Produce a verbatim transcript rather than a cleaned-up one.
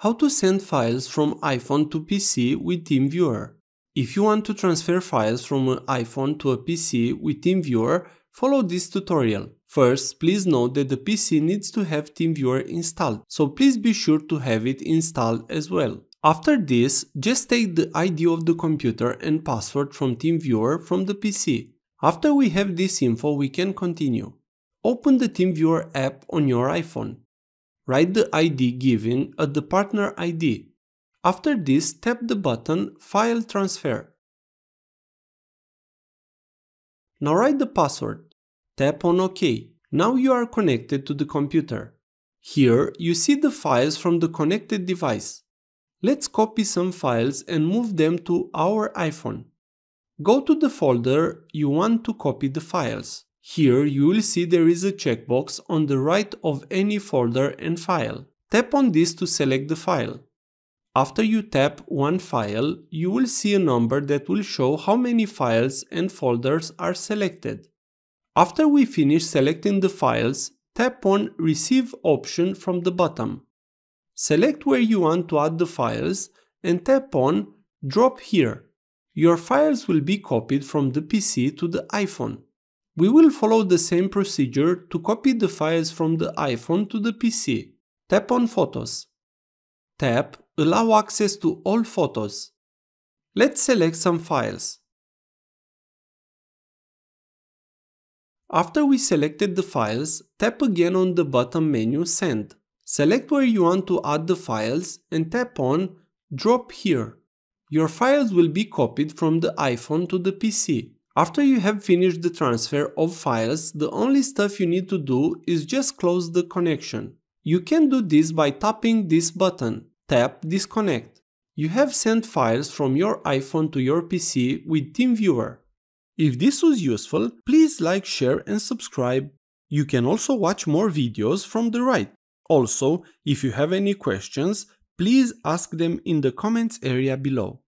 How to send files from iPhone to P C with TeamViewer. If you want to transfer files from an iPhone to a P C with TeamViewer, follow this tutorial. First, please note that the P C needs to have TeamViewer installed, so please be sure to have it installed as well. After this, just take the I D of the computer and password from TeamViewer from the P C. After we have this info, we can continue. Open the TeamViewer app on your iPhone. Write the I D given at the partner I D. After this, tap the button File Transfer. Now write the password. Tap on OK. Now you are connected to the computer. Here you see the files from the connected device. Let's copy some files and move them to our iPhone. Go to the folder you want to copy the files. Here you will see there is a checkbox on the right of any folder and file. Tap on this to select the file. After you tap one file, you will see a number that will show how many files and folders are selected. After we finish selecting the files, tap on Receive option from the bottom. Select where you want to add the files and tap on Drop Here. Your files will be copied from the P C to the iPhone. We will follow the same procedure to copy the files from the iPhone to the P C. Tap on Photos. Tap Allow access to all photos. Let's select some files. After we selected the files, tap again on the bottom menu Send. Select where you want to add the files and tap on Drop Here. Your files will be copied from the iPhone to the P C. After you have finished the transfer of files, the only stuff you need to do is just close the connection. You can do this by tapping this button. Tap Disconnect. You have sent files from your iPhone to your P C with TeamViewer. If this was useful, please like, share and subscribe. You can also watch more videos from the right. Also, if you have any questions, please ask them in the comments area below.